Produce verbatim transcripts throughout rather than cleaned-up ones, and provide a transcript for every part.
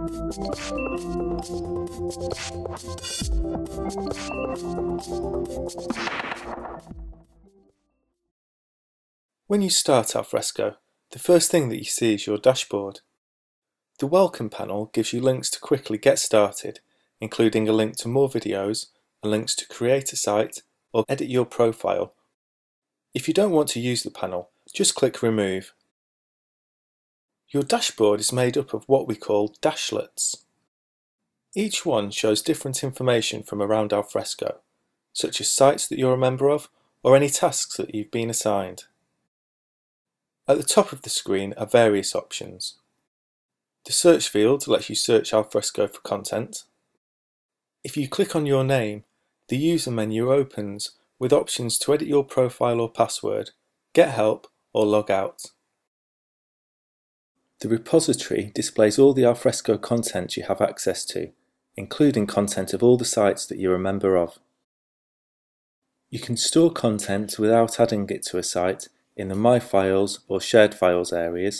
When you start Alfresco, the first thing that you see is your dashboard. The Welcome panel gives you links to quickly get started, including a link to more videos and links to create a site or edit your profile. If you don't want to use the panel, just click Remove. Your dashboard is made up of what we call dashlets. Each one shows different information from around Alfresco, such as sites that you're a member of or any tasks that you've been assigned. At the top of the screen are various options. The search field lets you search Alfresco for content. If you click on your name, the user menu opens with options to edit your profile or password, get help, or log out. The repository displays all the Alfresco content you have access to, including content of all the sites that you're a member of. You can store content without adding it to a site in the My Files or Shared Files areas.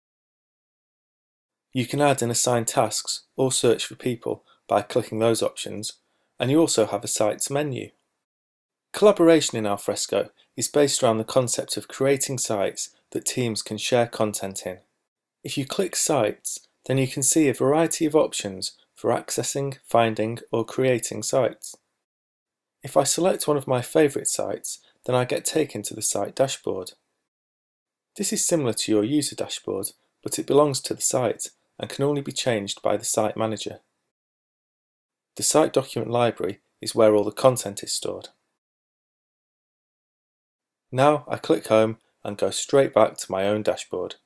You can add and assign tasks or search for people by clicking those options, and you also have a Sites menu. Collaboration in Alfresco is based around the concept of creating sites that teams can share content in. If you click Sites, then you can see a variety of options for accessing, finding, or creating sites. If I select one of my favourite sites, then I get taken to the site dashboard. This is similar to your user dashboard, but it belongs to the site and can only be changed by the site manager. The site document library is where all the content is stored. Now I click Home and go straight back to my own dashboard.